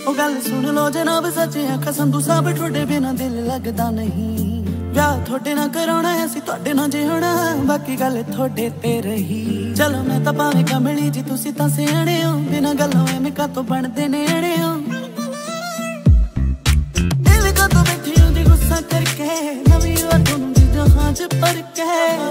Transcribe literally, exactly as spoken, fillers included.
ओ गल सुन लो जनाब सच्चियां कसम तू सब ठोडे बिना दिल लगदा नहीं। विआह थोड़े ना कराउणा असीं तुहाडे नाल जे होणा बाकी गल थोड़े ते रही। चलो मैं तां भावें कमली जी तुसीं तां सियाणे हो बिना गल्लों एवें कातों बनदे नेड़े हो। दिल कातों बैठी हो जी गुस्सा करके नवीं और तुहानूं जी जहां च पर के